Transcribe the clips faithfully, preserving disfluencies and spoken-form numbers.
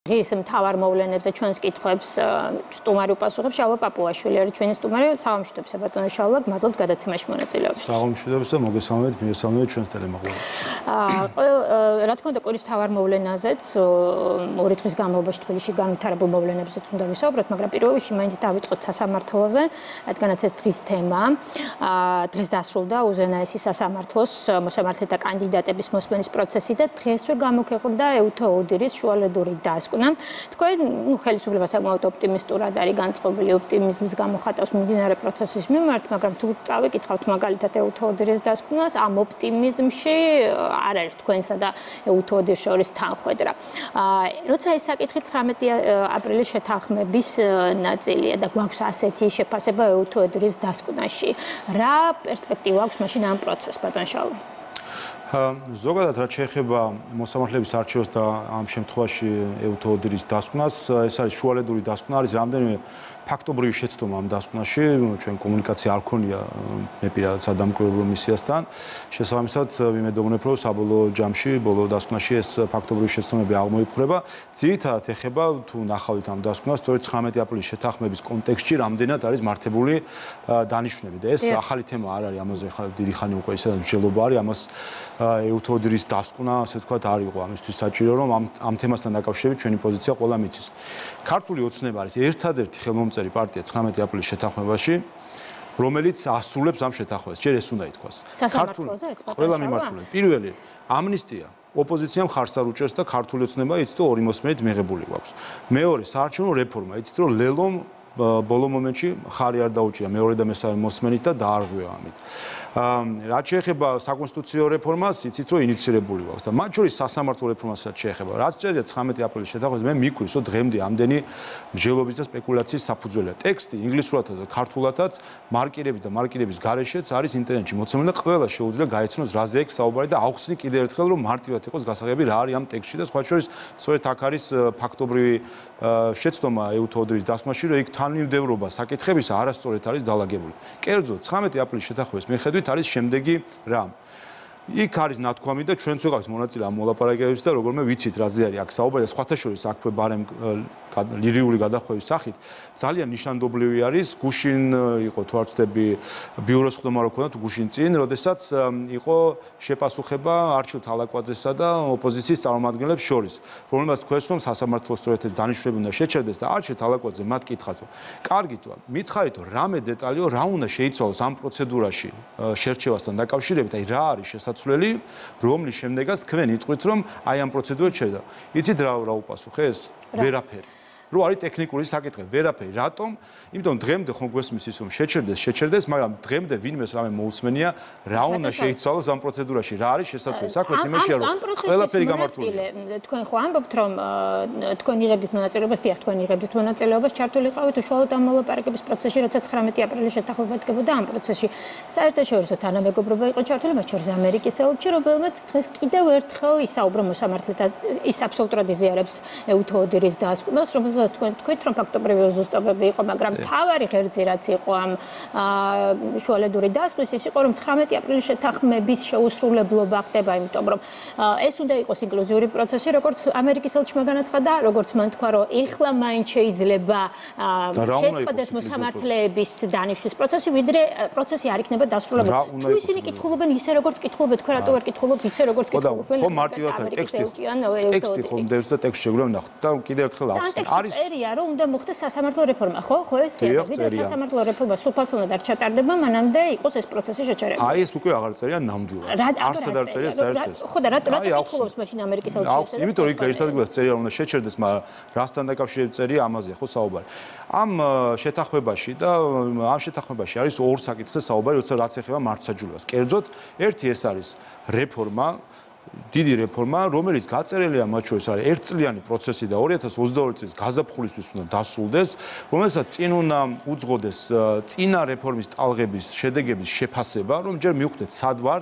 დღის მთავარ მოვლენებზე ჩვენს კითხვებს სტუმარი უპასუხებს შალვა პაპუაშვილი არის ჩვენი სტუმარი საღამოშიდობისა ბატონო შალვა მადლობთ გადაცემაში მონაწილეობისთვის საღამოშიდობისა მოგესალმებით მიესალმებით ჩვენს ტელემოყოლებს აა რა თქმა უნდა კვირის მთავარ მოვლენაზეც ორი დღის განმავლობაში თბილისში განვითარებულ მოვლენებზეც უნდა ვისაუბროთ მაგრამ პირველ რიგში მაინც დავიწყოთ სასამართლოზე რადგანაც ეს დღის თემა აა დღეს დასრულდა უზენაესი სასამართლოს მოსამართლეთა კანდიდატების მოსმენის პროცესი და დღესვე გამოგეყდა ეუთო ოდირის შუალედური დასკვნა თქვენ ნუ ხელისუფლება საკმაოდ ოპტიმისტურად არის განწყობილი ოპტიმიზმის გამოხატავს მიმდინარე პროცესის მიმართ, მაგრამ თუ წავიკითხავთ მაგალითად ეუთო ოდირის დასკვნას, ამ ოპტიმიზმში არ არის თქვენსა და ეუთო ოდირის შორის თანხვედრა. როცა ეს საკითხი ცხრამეტი აპრილის შეთანხმების ნაწილია და გვაქვს ასეთი შეფასება ეუთო ოდირის დასკვნაში, რა პერსპექტივა აქვს მაშინ ამ პროცესს, ბატონ შალვა? ზოგადად რაც შეეხება მოსამართლეების არჩევას და ამ შემთხვევაში ეუთო ოდირის დასკვნას, ეს არის შუალედური დასკვნა, არის რამდენიმე ფაქტობრივი შეცდომა ამ დასკვნაში, ჩვენ კომუნიკაცია არ ქონია მე პირადად სადამკვირვებლო მისიასთან. შესაბამისად, ვიმედოვნებ, რომ საბოლოო ჯამში, ბოლო დასკვნაში ეს ფაქტობრივი შეცდომები აღმოიფხვრება. ძირითადად ეხება თუ ნახავთ ამ დასკვნას, სწორედ ცხრამეტი აპრილის შეთანხმების კონტექსტში რამდენად არის მართებული დანიშვნები და ეს ახალი თემა არ არის, ამაზე ხა დიდი ხანი უკვე ისე მსჯელობა არის, ამას ეუთო ოდირის დასკვნა, ასე ვთქვათ, არ იყო ამისთვის საჭირო, რომ ამ ამ თემასთან დაკავშირებით ჩვენი პოზიცია ყველა მიცის. ქართული ოცნება არის ერთადერთი ხელმომწერი პარტია ცხრამეტი აპრილის შეთანხმებაში, რომელიც ასრულებს ამ შეთანხმებას. ჯერ ეს უნდა ითქვას. სასამართლოზე ეს პარტია ყველა მიმართულებით. პირველი ამნისტია ოპოზიციამ ხარს არ უჭერს და ქართული ოცნება იცით რომ ორი მოსმენით მიღებული გვაქვს. მეორე საარჩევნო რეფორმა, იცით რომ ლელომ ბოლო მომენტში ხარი არ დაუჭირა მეორე და მესამე მოსმენით და დაარღვევა ამით. რაც შეეხება საკონსტიტუციო რეფორმას, იცით რომ ინიცირებული გვაქვს და მათ შორის სასამართლო რეფორმასაც შეეხება. რაც წერია ცხრამეტი აპრილის შეთანხმებას, მე მიკვირს, რომ დღემდე ამდენი მსჯელობის და სპეკულაციის საფუძველია. ტექსტი ინგლისურადაც და ქართულადაც მარკირებით და მარკირების გარეშეც არის ინტერნეტში მოცემული და ყველა შეუძლია გაეცნოს რაზე აქვს საუბარი და აუხსნი კიდევ ერთხელ, რომ მარტივად იყოს გასაღები რა არის ამ ტექსტში და სხვა შორის სწორედ აქ არის ფაქტობრივი შეცდომა ეუთო ოდირის დასკვნაში, რომ იქ თანმიმდევრობა საკითხებისა არასწორად არის დალაგებული. კერძოდ ცხრამეტი აპრილის შეთანხმების მიხედვით არის შემდეგი რამ. იქ არის ნათქვამი და ჩვენც ვიყავით მონაწილე ამ მოლაპარაკებებში და როგორმე ვიცით რაზე არის აქ საუბარი და სხვათა შორის აქვე ბარემ ლირიული გადახვევის სახით ძალიან ნიშანდობლივი არის გუშინ იყო თუ არ ვცდები ბიუროს ხდომა რო ქონდა თუ გუშინ წინ როდესაც იყო შეპასუხება არჩილ თალაკვაძესა და ოპოზიციის წარმომადგენლებს შორის რომელმაც თქვეს რომ სასამართლოს სწორედ ეს დანიშვნები უნდა შეჩერდეს და არჩილ თალაკვაძე მათ კითხათო კარგით მითხარითო რამე დეტალიო რა უნდა შეიცვალოს ამ პროცედურაში შერჩევასთან დაკავშირებით აი რა არის შესაძლებელი რომლის შემდეგაც თქვენ იტყვით რომ აი ამ პროცედურას შედა იცით რა რა უპასუხეს ვერაფერი რო არის ტექნიკური საკითხი, ვერაფერი. რატომ? იმიტომ დღემდე ხომ გვესმის ის რომ შეჩერდეს, შეჩერდეს, მაგრამ დღემდე ვინმეს რამე მოусმენია, რა უნდა შეიცვალოს ამ პროცედურაში, რა არის შესაძლებელი. საქმეც იმაშია, რომ ყველაფერი გამართულია. თქვენ ხო ამბობთ, რომ თქვენ იღებდით მონაწილეობას, დიახ, თქვენ იღებდით მონაწილეობას, ჩართულიყავით უშუალოდ ამ მოლაპარაკების პროცესში, როცა ცხრამეტი აპრილის შეთანხმება დგებოდა ამ პროცესში. საერთაშორისო თანამეგობრობა იყო ჩართული, მათ შორის ამერიკის ელჩი, რომელმაც დღეს კიდევ ერთხელ ისაუბრა მოსამართლეთა ის აბსოლუტურად იზიარებს ეუთო ოდირის დასკვნას, რომელსაც თქვენ თქვით რომ ფაქტობრივი უზუსტობები იყო, მაგრამ თავარი ღერძი რაც იყო ამ შუალედური დასკვნის ის იყო რომ ცხრამეტი აპრილის შეთანხმების შეუსრულებლობა ხდება, იმიტომ რომ ეს უნდა იყოს ინკლუზიური პროცესი, როგორც ამერიკის ელჩმა განაცხადა, როგორც მან თქვა რომ ეხლა მაინც შეიძლება შეწყდეს მოსამართლეების დანიშვნის პროცესი, ვიდრე პროცესი არ იქნება დასრულებული. თუ ისინი კითხულობენ ისე როგორც კითხულობენ, თქვენ რატო არ კითხულობთ ისე როგორც კითხულობენ? ხო მარტივად ტექსტი ტექსტი ხომ დევს და ტექსტში შეგვიძლია ვნახოთ და კიდევ ერთხელ ახსნით. არის წერია რომ უნდა მოხდეს სასამართლო რეფორმა, ხო? ხო ესეა, ვიდრე სასამართლო რეფორმა სულფასოვნად არ ჩატარდება, მანამდე იყოს ეს პროცესი შეჩერებული. აი ეს უკვე აღარ წერია ნამდვილად. არსად არ წერია საერთოდ. ხო და რატო რატო კითხულობს მაშინ ამერიკის ელჩი ესე? იმიტომ რომ იქ ერთადღაც წერია რომ უნდა შეჩერდეს, მაგრამ რასთან დაკავშირებით წერია ამაზე ხო საუბარი. ამ შეთანხმებაში და ამ შეთანხმებაში არის ორ საკითხზე საუბარი, როცა რაც ეხება მართლმსაჯულებას. კერძოდ, ერთი ეს არის რეფორმა დიდი რეფორმა, რომელიც გაწერილია მათ შორის არის ერთწლიანი პროცესი და ორი ათას ოცდაორი წლის გაზაფხულისთვის უნდა დასრულდეს, რომელსაც წინ უნდა უძღოდეს წინა რეფორმის ტალღების შედეგების შეფასება, რომ ჯერ მივხვდეთ სად ვართ,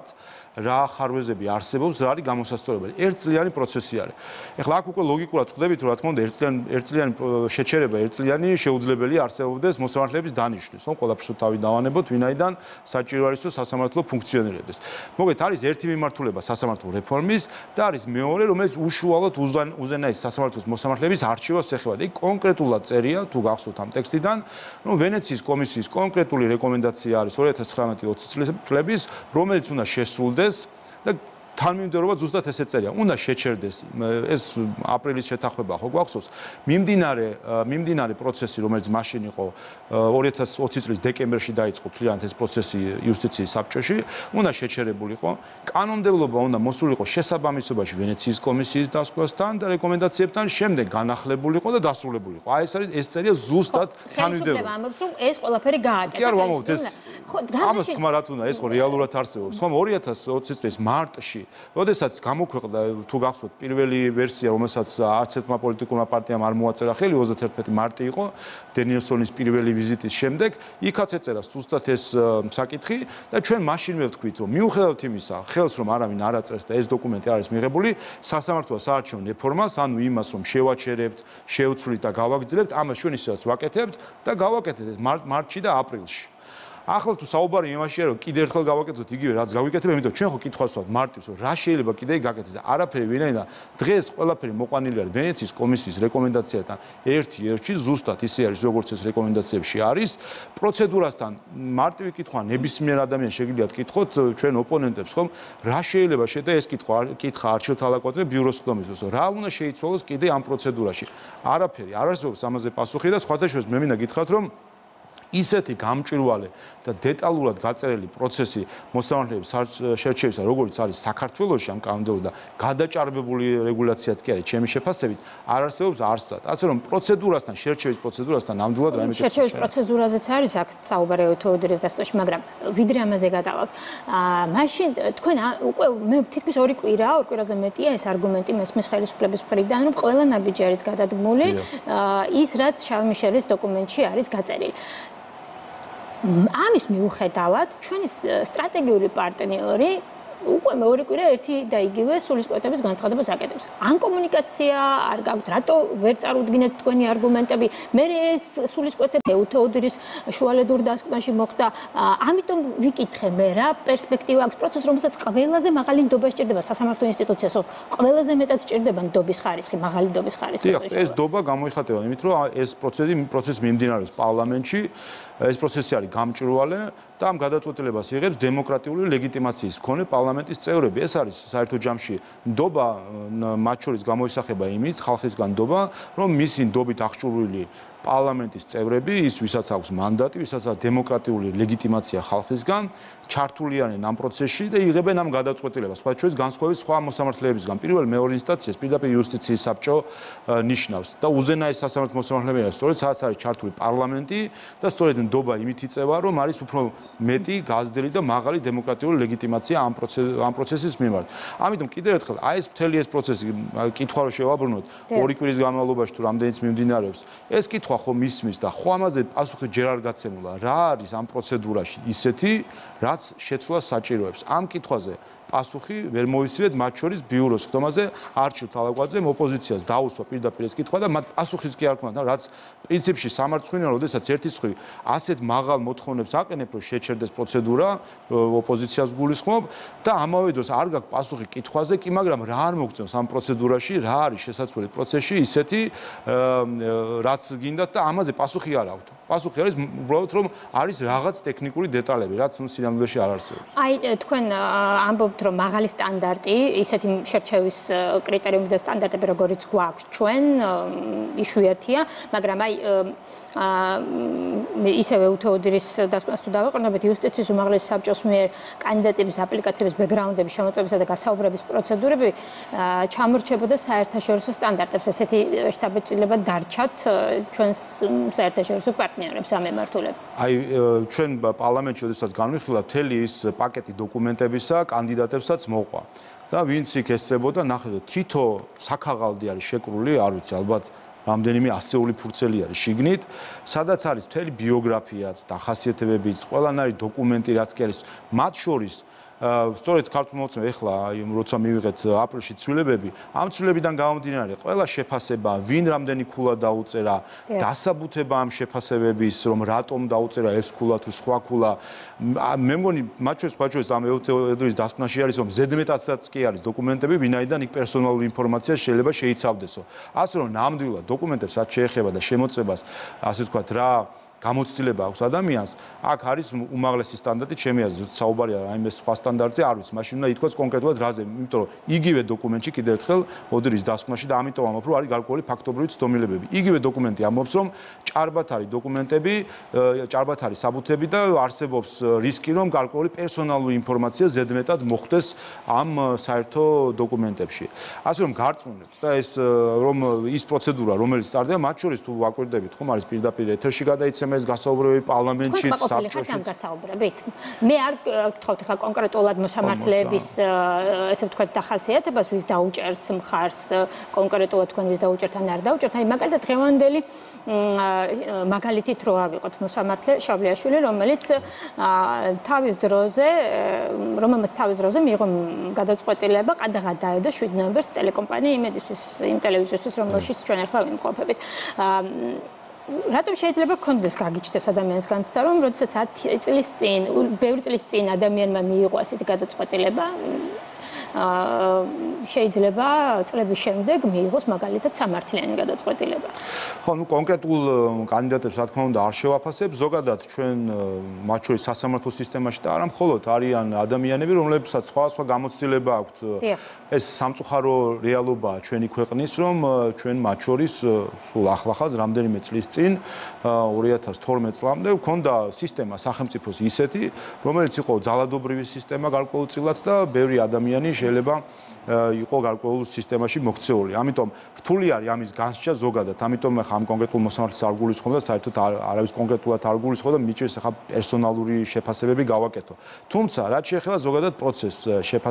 რა ხარვეზები არსებობს, რა არის გამოსასწორებელი. ერთწლიანი პროცესი არის. ეხლა აქ უკვე ლოგიკურად ხვდებით, რომ რა თქმა უნდა, ერთწლიანი ერთწლიანი შეჩერება, ერთწლიანი შეუძლებელი არსებობდეს მოსამართლეების დანიშვნის. ხო, ყველაფერს თავი დავანებოთ, ვინაიდან საჭირო არის, რომ სასამართლო ფუნქციონირებდეს. მოგეთ, არის ერთი მიმართულება სასამართლო რეფორმის და არის მეორე, რომელიც უშუალოდ უზენაეს სასამართლოს მოსამართლეების არჩევას ეხება. და იქ კონკრეტულად წერია, თუ გახსოვთ ამ ტექსტიდან, რომ ვენეციის კომისიის კონკრეტული რეკომენდაცია არის ორი ათას ცხრამეტი ოცი წლების, რომელიც უნდა შესრულდეს და თანმიმდევრობა ზუსტად ესე წერია. უნდა შეჩერდეს ეს აპრილის შეთანხმება ხო გვახსოვს? მიმდინარე მიმდინარე პროცესი, რომელიც მაშინ იყო ორი ათას ოცი წლის დეკემბერში დაიწყო მთლიანად ეს პროცესი იუსტიციის საბჭოში, უნდა შეჩერებულიყო. კანონმდებლობა უნდა მოსულიყო შესაბამისობაში ვენეციის კომისიის დასკვნასთან და რეკომენდაციებთან, შემდეგ განახლებულიყო და დასრულებულიყო. აი ეს არის ეს წერია ზუსტად თანმიმდევრობა. ამბობს რომ ეს ყველაფერი გააკეთა. კი არ ვამბობთ ეს. ამას თქმა რა თქმა უნდა ეს ხო რეალურად არსებობს. ხომ ორი ათას ოცი წლის მარტში როდესაც გამოქვეყნდა თუ გახსოვთ პირველი ვერსია, რომელსაც არც ერთმა პოლიტიკურმა პარტიამ არ მოაწერა ხელი, ოცდაათი მარტი იყო დენიელსონის პირველი ვიზიტის შემდეგ, იქაც ეწერა ზუსტად ეს საკითხი და ჩვენ მაშინვე ვთქვით, რომ მიუხედავად იმისა, ხელს რომ არავინ არ აწევს და ეს დოკუმენტი არის მიღებული, სასამართლო საარჩევნო რეფორმას, ანუ იმას, რომ შევაჩერებთ, შევცვლით და გავაგრძელებთ, ამას ჩვენ ისედაც ვაკეთებთ და გავაკეთეთ მარტში და აპრილში. ახლა თუ საუბარი იმაშია, რომ კიდე ერთხელ გავაკეთოთ იგივე, რაც გავიკეთებ, იმიტომ ჩვენ ხო კითხვას ვსვათ მარტივს, რომ რა შეიძლება კიდე გაკეთდეს და არაფერი ვინაიდან დღეს ყველაფერი მოყვანილი არის ვენეციის კომისიის რეკომენდაციათან ერთი-ერთი, ზუსტად ისე არის, როგორც ეს რეკომენდაციებში არის. პროცედურასთან მარტივი კითხვა ნებისმიერ ადამიანს შეგიძლიათ კითხოთ ჩვენ ოპონენტებს, ხომ? რა შეიძლება შედა ეს კითხვა, კითხა არჩილთალაკვაძე ბიუროს ხდომისთვის, რა უნდა შეიცვალოს კიდე ამ პროცედურაში? არაფერი, არ არსებობს ამაზე პასუხი და სხვათა შორის მე მინდა გითხრათ, რომ ისეთი გამჭვირვალე და დეტალურად გაწერილი პროცესი მოსამართლეების შერჩევისა, როგორც არის საქართველოში ამ კანონმდებლობა და გადაჭარბებული რეგულაციაც კი არის ჩემი შეფასებით, არ არსებობს არსად. ასე რომ პროცედურასთან, შერჩევის პროცედურასთან ნამდვილად რაიმე შერჩევის პროცედურაზეც არის აქ საუბარი უთოუდრეს დასწრებში, მაგრამ ვიდრე ამაზე გადავალთ. მაშინ თქვენ უკვე მე თითქმის ორი კვირაა, ორ კვირაზე მეტია ეს არგუმენტი მესმის ხელისუფლების მხრიდან, რომ ყველა ნაბიჯი არის გადადგმული, ის რაც შავმიშელის დოკუმენტში არის გაწერილი. ამის მიუხედავად, ჩვენი სტრატეგიული პარტნიორი უკვე მეორე კვირა ერთი და იგივე სულისკვეთების განცხადებას აკეთებს. ან კომუნიკაცია არ გაქვთ, რატო ვერ წარუდგინეთ თქვენი არგუმენტები? მე ეს სულისკვეთები უთოუდრის შუალედურ დასკვნაში მოხდა. ამიტომ ვიკითხე მე რა პერსპექტივა აქვს პროცესს, რომელსაც ყველაზე მაღალი ნდობა სჭირდება სასამართლო ინსტიტუციას, ყველაზე მეტად სჭირდება ნდობის ხარისხი, მაღალი ნდობის ხარისხი. დიახ, ეს ნდობა გამოიხატება იმით, რომ ეს პროცესი პროცესი მიმდინარეობს პარლამენტში. ეს პროცესი არის გამჭვირვალე და ამ გადაწყვეტილებას იღებს დემოკრატიული ლეგიტიმაციის მქონე პარლამენტის წევრები. ეს არის საერთო ჯამში ნდობა მათ შორის გამოისახება იმით, ხალხისგან ნდობა, რომ მისი ნდობით აღჭურვილი პარლამენტის წევრები, ის ვისაც აქვს მანდატი, ვისაც აქვს დემოკრატიული ლეგიტიმაცია ხალხისგან, ჩართული არიან ამ პროცესში და იღებენ ამ გადაწყვეტილებას. სხვა შორის განსხვავებით სხვა მოსამართლეებისგან. პირველ მეორე ინსტანციას პირდაპირ იუსტიციის საბჭო ნიშნავს და უზენაეს სასამართლო მოსამართლეებია, სწორედ სადაც არის ჩართული პარლამენტი და სწორედ ნდობა იმით იწევა, რომ არის უფრო მეტი გაზრდილი და მაღალი დემოკრატიული ლეგიტიმაცია ამ ამ პროცესის მიმართ. ამიტომ კიდევ ერთხელ აი ეს მთელი ეს პროცესი კითხვა რომ შევაბრუნოთ ორი კვირის განმავლობაში თუ რამდენიც მიმდინარეობს, ეს კითხვა ხომ ისმის და ხო ამაზე პასუხი ჯერ არ გაცემულა, რა არის ამ პროცედურაში ისეთი, რაც შეცვლას საჭიროებს. ამ კითხვაზე პასუხი ვერ მოვისმენთ მათ შორის ბიუროს ხდომაზე არჩილთალაკვაძემ ოპოზიციას დაუსვა პირდაპირ ეს კითხვა და მათ პასუხიც კი არ ქონდა, რაც პრინციპში სამარცხვინოა, როდესაც ერთის მხრივ ასეთ მაღალ მოთხოვნებს აყენებ, რომ შეჩერდეს პროცედურა, ოპოზიციას გულისხმობ და ამავე დროს არ გაქვს პასუხი კითხვაზე, კი მაგრამ რა არ მოგწევს ამ პროცედურაში, რა არის შესაძლებელი პროცესში ისეთი, რაც გინდათ და ამაზე პასუხი არ აქვთ. პასუხი არის უბრალოდ რომ არის რაღაც ტექნიკური დეტალები, რაც ნუ სინამდვილეში არ არსებობს. აი თქვენ ამბობთ რომ მაღალი სტანდარტი, ისეთი შერჩევის კრიტერიუმი და სტანდარტები როგორიც გვაქვს ჩვენ იშვიათია, მაგრამ აი ისევე უთოუდრის დასკვნას თუ დავეყრდნობით იუსტიციის უმაღლესი საბჭოს მიერ კანდიდატების აპლიკაციების ბექგრაუნდების შემოწმებისა და გასაუბრების პროცედურები ჩამორჩებოდა საერთაშორისო სტანდარტებს. ესეთი შთაბეჭდილება დარჩათ ჩვენს საერთაშორისო პარტნიორებს ამ მიმართულებით. აი ჩვენ პარლამენტში შესაძლოა განვიხილავთ მთელი ის პაკეტი დოკუმენტებისა კანდიდატებსაც მოყვა და ვინც იქ ესწრებოდა ნახეთ თითო საქაღალდი არის შეკრული, არ ვიცი ალბათ რამდენიმე ასეული ფურცელი არის შიგნით, სადაც არის მთელი ბიოგრაფიაც, დახასიათებებიც, ყველანაირი დოკუმენტი რაც კი არის, მათ შორის სწორედ ქართულ მოცემ ეხლა როცა მივიღეთ აპრილში ცვლილებები, ამ ცვლილებიდან გამომდინარე, ყველა შეფასება, ვინ რამდენი ქულა დაუწერა, დასაბუთება ამ შეფასებების, რომ რატომ დაუწერა ეს ქულა თუ სხვა ქულა. მე მგონი მათ შორის სხვა შორის ამ ევთეოდორის დასკვნაში არის, რომ ზედმეტადაც კი არის დოკუმენტები, ვინაიდან იქ პერსონალური ინფორმაცია შეიძლება შეიცავდესო. ასე რომ ნამდვილად დოკუმენტებს რაც შეეხება და შემოწმებას, ასე ვთქვათ, რა გამოცდილება აქვს ადამიანს, აქ არის უმაღლესი სტანდარტი, ჩემი აზრით, საუბარია რაიმე სხვა სტანდარტზე არ ვიცი, მაშინ უნდა ითქვას კონკრეტულად რაზე, იმიტომ რომ იგივე დოკუმენტში კიდევ ერთხელ ოდრის დასკვნაში და ამიტომ ამბობ, რომ არის გარკვეული ფაქტობრივი ცდომილებები. იგივე დოკუმენტი ამბობს, რომ ჭარბად არის დოკუმენტები, ჭარბად არის საბუთები და არსებობს რისკი, რომ გარკვეული პერსონალური ინფორმაცია ზედმეტად მოხვდეს ამ საერთო დოკუმენტებში. ასე რომ გარწმუნებთ და ეს რომ ის პროცედურა, რომელიც სტარტდება, მათ შორის თუ ვაკვირდებით, ხომ არის პირდაპირ ეთერში გადაიცემა ეს გასაუბრებელი პარლამენტში საბჭოში ხომ გასაუბრებით მე არ გთხოვთ ხა კონკრეტულად მოსამართლეების ესე ვთქვათ დახასიათებას ვის დაუჭერს მხარს კონკრეტულად თქვენ ვის დაუჭერთ ან არ დაუჭერთ აი მაგალითად დღევანდელი მაგალითით რო ავიღოთ მოსამართლე შავლიაშვილი რომელიც თავის დროზე რომელმაც თავის დროზე მიიღო გადაწყვეტილება ყადაღად დაედო შვიდ ნოემბერს ტელეკომპანია იმედისთვის იმ ტელევიზიისთვის რომელშიც ჩვენ ახლა ვიმყოფებით რატომ შეიძლება კონდეს გაგიჩნდეს ადამიანს განცდა რომ როდესაც ათი წლის წინ ბევრი წლის წინ ადამიანმა მიიღო ასეთი გადაწყვეტილება შეიძლება წლების შემდეგ მიიღოს მაგალითად სამართლიანი გადაწყვეტილება. ხო, ნუ კონკრეტულ კანდიდატებს რა თქმა უნდა არ შევაფასებ, ზოგადად ჩვენ მათ შორის სასამართლო სისტემაში და არა მხოლოდ არიან ადამიანები, რომლებსაც სხვა სხვა გამოცდილება აქვთ. ეს სამწუხარო რეალობაა ჩვენი ქვეყნის, რომ ჩვენ მათ შორის სულ ახლახანს რამდენიმე წლის წინ ორი ათას თორმეტ წლამდე გვქონდა სისტემა სახელმწიფოს ისეთი, რომელიც იყო ძალადობრივი სისტემა გარკვეულწილად და ბევრი ადამიანი შეიძლება იყო გარკვეულ სისტემაში მოქცეული. ამიტომ რთული არის ამის განსჯა ზოგადად. ამიტომ ახლა ამ კონკრეტულ მოსამართლეს არ გულისხმობ და საერთოდ არავის კონკრეტულად არ გულისხმობ და მიჭირს ახლა პერსონალური შეფასებები გავაკეთო. თუმცა რაც შეეხება ზოგადად პროცესს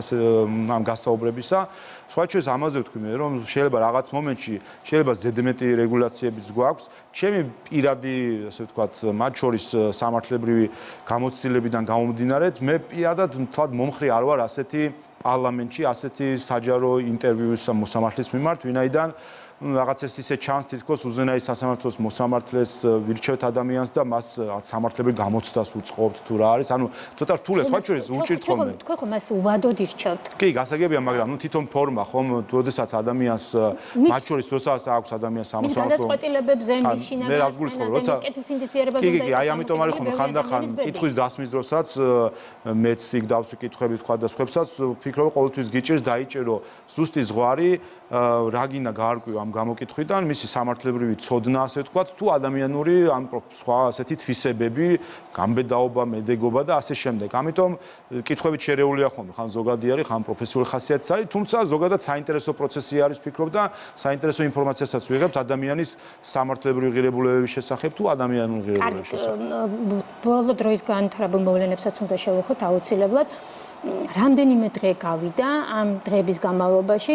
ამ გასაუბრებისა, სხვა შორის ამაზე ვთქვი მე, რომ შეიძლება რაღაც მომენტში შეიძლება ზედმეტი რეგულაციებიც გვაქვს. ჩემი პირადი, ასე ვთქვათ, მათ შორის სამართლებრივი გამოცდილებიდან გამომდინარე, მე პირადად თვად მომხრე არ ვარ ასეთი პარლამენტში ასეთი საჯარო ინტერვიუს მოსამართლის მიმართ, ვინაიდან რაღაც ეს ისე ჩანს თითქოს უზენაის სასამართლოს მოსამართლეს ვირჩევთ ადამიანს და მას სამართლებრივ გამოცდას უწყობთ თუ რა არის. ანუ ცოტა რთულია, სხვა შორის უჭირთ ხოლმე. თქვენ ხომ მას უვადოდ ირჩევთ? კი, გასაგებია, მაგრამ ნუ თვითონ ფორმა ხომ, როდესაც ადამიანს მათ შორის როდესაც აქვს ადამიანს სამართლო. მის გადაწყვეტილებებზე მის შინაგან როცა კეთის ინდიციირებას უნდა კი, კი, აი ამიტომ არის ხომ ხანდახან კითხვის დასმის დროსაც მეც იქ დავსვი კითხვები თქვა და სხვებსაც ვფიქრობ ყოველთვის გიჭირს დაიჭერო ზუსტი ზღვარი რა გინდა გაარკვიო ამ გამოკითხვიდან მისი სამართლებრივი ცოდნა ასე ვთქვათ თუ ადამიანური ან სხვა ასეთი თვისებები გამბედაობა მედეგობა და ასე შემდეგ. ამიტომ კითხვებით შერეულია ხოლმე ხან ზოგადი არის ხან პროფესიული ხასიათიც არის თუმცა ზოგადად საინტერესო პროცესი არის ვფიქრობ და საინტერესო ინფორმაციასაც ვიღებთ ადამიანის სამართლებრივი ღირებულებების შესახებ თუ ადამიანური ღირებულებების შესახებ. ბოლო დროის განვითარებულ მოვლენებსაც უნდა შევეხოთ აუცილებლად. რამდენიმე დღე გავიდა ამ დღეების განმავლობაში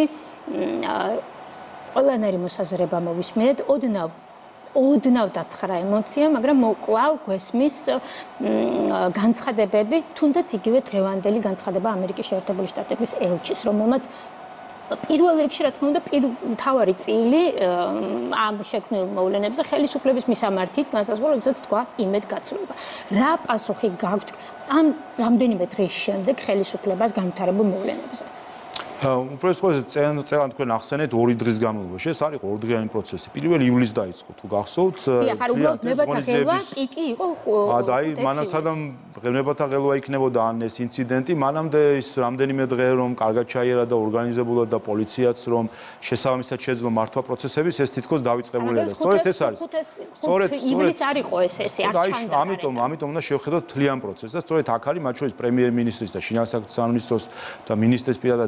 ყველანაირი მოსაზრება მოვისმენთ, ოდნავ ოდნავ დაცხრა ემოცია, მაგრამ კვლავ გვესმის განცხადებები, თუნდაც იგივე დღევანდელი განცხადება ამერიკის შეერთებული შტატების ელჩის, რომელმაც პირველ რიგში რა თქმა უნდა მთავარი წილი ამ შექმნილ მოვლენებზე ხელისუფლების მისამართით განსაზღვრა, როდესაც თქვა იმედგაცრუება. რა პასუხი გაქვთ ამ რამდენიმე დღის შემდეგ ხელისუფლებას განვითარებულ მოვლენებზე? უპირველეს ყოვლისა წელან თქვენ ახსენეთ ორი დღის განმავლობაში. ეს არის ორდღიანი პროცესი. პირველი ივლისს დაიწყო, თუ გახსოვთ. დიახ, არა, უბრალოდ ნებათა ღელვა პიკი იყო. აა, და აი, მანამ სადამ ნებათა ღელვა იქნებოდა ან ეს ინციდენტი, მანამდე ის რამდენიმე დღე რომ კარგად ჩაიერა და ორგანიზებულად და პოლიციაც რომ შესაბამისად შეძლო მართვა პროცესების, ეს თითქოს დავიწყებულია და სწორედ ეს არის. სწორედ ივლის არ იყო ეს ესე, არ ჩანდა. ამიტომ, ამიტომ უნდა შევხედოთ თლიან პროცესს და სწორედ აქ არის მათ შორის პრემიერ-მინისტრის და შინაგან საქმეთა სამინისტროს და მინისტრის პირადად დამსახურებული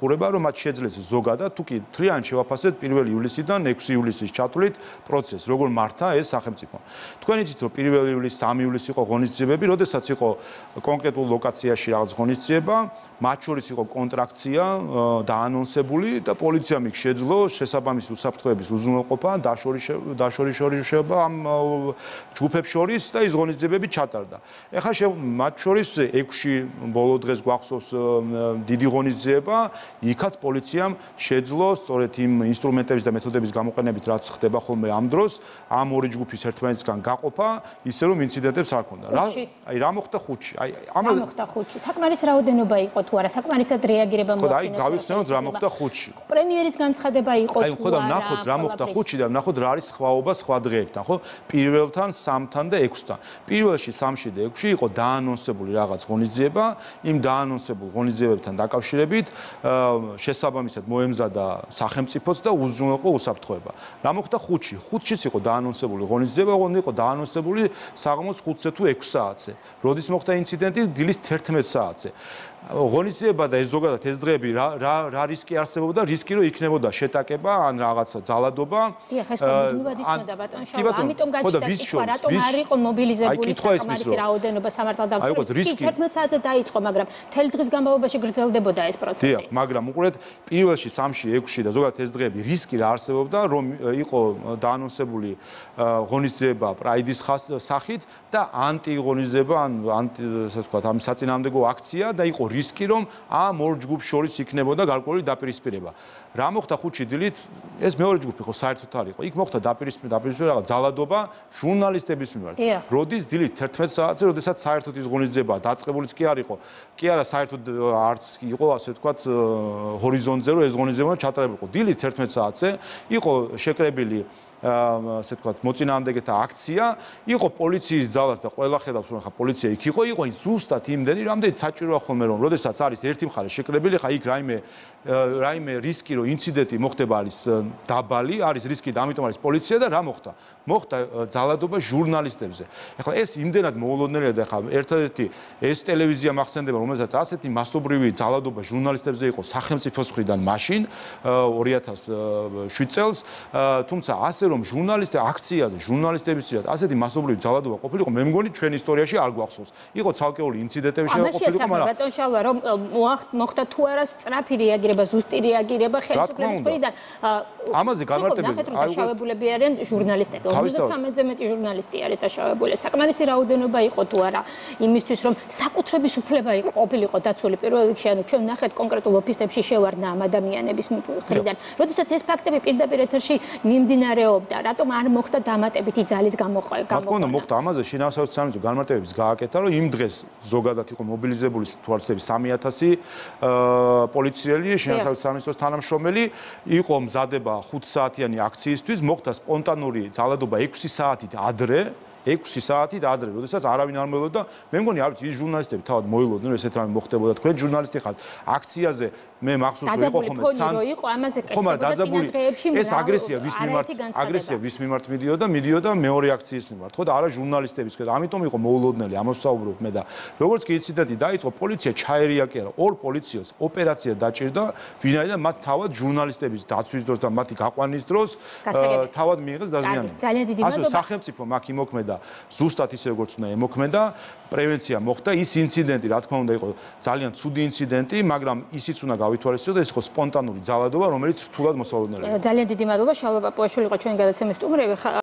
ემსახურება, რომ მათ შეძლეს ზოგადად თუ კი თლიანად შევაფასეთ პირველი ივლისიდან ექვსი ივლისის ჩათვლით პროცესს, როგორ მართა ეს სახელმწიფო. თქვენ იცით, რომ პირველი ივლისი, სამი ივლისი იყო ღონისძიებები, როდესაც იყო კონკრეტულ ლოკაციაში რაღაც ღონისძიება, მათ შორის იყო კონტრაქცია დაანონსებული და პოლიციამ იქ შეძლო შესაბამისი უსაფრთხოების უზრუნველყოფა, დაშორიშორიშება ამ ჯგუფებს შორის და ის ღონისძიებები ჩატარდა. ეხლა მათ შორის ექვსი ბოლო დღეს გვახსოვს დიდი ღონისძიება, იქაც პოლიციამ შეძლო სწორედ იმ ინსტრუმენტების და მეთოდების გამოყენებით, რაც ხდება ხოლმე ამ დროს, ამ ორი ჯგუფის ერთმანეთისგან გაყოფა, ისე რომ ინციდენტებს არ ქონდა. რა აი რა მოხდა ხუთში? აი ამას რა მოხდა ხუთში? საკმარის რაოდენობა იყო თუ არა? საკმარისად რეაგირება მოხდა? ხო და აი გავიხსენოთ რა მოხდა ხუთში. პრემიერის განცხადება იყო თუ არა? აი ხო და ნახოთ რა მოხდა ხუთში და ნახოთ რა არის სხვაობა სხვა დღეებთან, ხო? პირველთან, სამთან და ექვსთან. პირველში სამში და ექვსში იყო დაანონსებული რაღაც ღონისძიება, იმ დაანონსებულ ღონისძიებებთან დაკავშირებით შესაბამისად მოემზადა სახელმწიფოც და უზრუნველყო უსაფრთხოება. რა მოხდა ხუთში? ხუთშიც იყო დაანონსებული ღონისძიება, ოღონდ იყო დაანონსებული საღამოს ხუთზე თუ ექვს საათზე. როდის მოხდა ინციდენტი? დილის თერთმეტ საათზე. ღონისძიება და ეს ზოგადად ეს დღეები რა რა რა რისკი არსებობდა? რისკი რომ იქნებოდა შეტაკება ან რაღაცა ძალადობა. დიახ, ეს მუდმივად ისმოდა ბატონ შალვა, ამიტომ გაჩნდა კითხვა, რატომ არ იყო მობილიზებული საკმარისი რაოდენობა სამართალდამცავი. კი, თერთმეტ საათზე დაიწყო, მაგრამ მთელი დღის განმავლობაში გრძელდებოდა ეს პროცესი. დიახ, მაგრამ უყურეთ, პირველში, სამში, ექვსში და ზოგადად ეს დღეები რისკი რა არსებობდა, რომ იყო დაანონსებული ღონისძიება პრაიდის სახით და ანტიღონისძიება, ან ანტი, ასე ვთქვათ, ამ საწინააღმდეგო აქცია და იყო რისკი რომ ამ ორ ჯგუფს შორის იქნებოდა გარკვეული დაპირისპირება. რა მოხდა ხუთში დილით? ეს მეორე ჯგუფი ხო საერთოდ არ იყო. იქ მოხდა დაპირისპირება, დაპირისპირება რაღაც ძალადობა ჟურნალისტების მიმართ. როდის დილით თერთმეტ საათზე, როდესაც საერთოდ ის ღონისძიება დაწყებულიც კი არ იყო. კი არა, საერთოდ არც იყო, ასე ვთქვათ, ჰორიზონტზე რომ ეს ღონისძიება ჩატარებულიყო. დილის თერთმეტ საათზე იყო შეკრებილი ასე ვთქვათ, მოწინააღმდეგეთა აქცია, იყო პოლიციის ძალას და ყველა ხედავს რომ ხა პოლიცია იქ იყო, იყო ზუსტად იმდენი, რამდენიც საჭიროა ხოლმე რომ, როდესაც არის ერთი მხარე შეკრებილი, ხა იქ რაიმე რაიმე რისკი რომ ინციდენტი მოხდება არის დაბალი, არის რისკი და ამიტომ არის პოლიცია და რა მოხდა? მოხდა ძალადობა ჟურნალისტებზე. ეხლა ეს იმდენად მოულოდნელია და ეხლა ერთადერთი ეს ტელევიზია მახსენდება, რომელსაც ასეთი მასობრივი ძალადობა ჟურნალისტებზე იყო სახელმწიფოს მხრიდან მაშინ ორი ათას შვიდ წელს, თუმცა ასე რომ ჟურნალისტი აქციაზე ჟურნალისტების წინათ ასეთი მასობრივი ძალადობა ყოფილიყო, მე მგონი ჩვენ ისტორიაში არ გვახსოვს. იყო ცალკეული ინციდენტები შეყოფილიყო, მაგრამ ბატონ შალვა რომ მოხდა თუ არა სწრაფი რეაგირება, ზუსტი რეაგირება ხელისუფლების მხრიდან. ამაზე განმარტებელი ნახეთ რომ დაშავებულები არიან ჟურნალისტები. ოცდამეზე მეტი ჟურნალისტი არის დაშავებული. საკმარისი რაოდენობა იყო თუ არა იმისთვის რომ საკუთრების უფლება ყოფილიყო დაცული პირველ რიგში, ანუ ჩვენ ნახეთ კონკრეტულ ოფისებში შევარდნა ამ ადამიანების მხრიდან. როდესაც ეს ფაქტები პირდაპირ ეთერში მიმდინარეობდა, რატომ არ მოხდა დამატებითი ძალის გამოყვანა? რა თქმა უნდა, მოხდა ამაზე შინაარსებრივი სამინისტრო განმარტებების გააკეთა, რომ იმ დღეს ზოგადად იყო მობილიზებული თუ არ ვთქვი სამი ათასი პოლიციელი, შინაარსებრივი სამინისტროს თანამშრომელი, იყო მზადება ხუთ საათიანი აქციისთვის, მოხდა სპონტანური ძალადობა ექვსი საათით ადრე, ექვსი საათით ადრე, როდესაც არავინ არ მოელოდა. მე მგონი არ ვიცი, ის ჟურნალისტები თავად მოელოდნენ, რომ ესეთ რამე მოხდებოდა. თქვენ ჟურნალისტი ხართ. აქციაზე მე მახსოვს რომ იყო ხოლმე სან რო ამაზე კეთდებოდა წინადღეებში ეს აგრესია ვის მიმართ აგრესია ვის მიმართ მიდიოდა მიდიოდა მეორე აქციის მიმართ ხო და არა ჟურნალისტების ხო და ამიტომ იყო მოულოდნელი ამოსაუბრობ მე და როგორც კი ინციდენტი დაიწყო პოლიცია ჩაერია კი არა ორ პოლიციელს ოპერაცია დაჭირდა ვინაიდან მათ თავად ჟურნალისტების დაცვის დროს და მათი გაყვანის დროს თავად მიიღეს დაზიანება ძალიან დიდი მადლობა ასე სახელმწიფო მაგ იმოქმედა ზუსტად ისე როგორც უნდა ემოქმედა პრევენცია მოხდა ის ინციდენტი რა თქმა უნდა იყო ძალიან ცუდი ინციდენტი მაგრამ ისიც უნდა გავითვალისწინოთ ეს იყო სპონტანური ძალადობა რომელიც რთულად მოსალოდნელია ძალიან დიდი მადლობა შალვა პაპუაშვილი იყო ჩვენი გადაცემის სტუმრები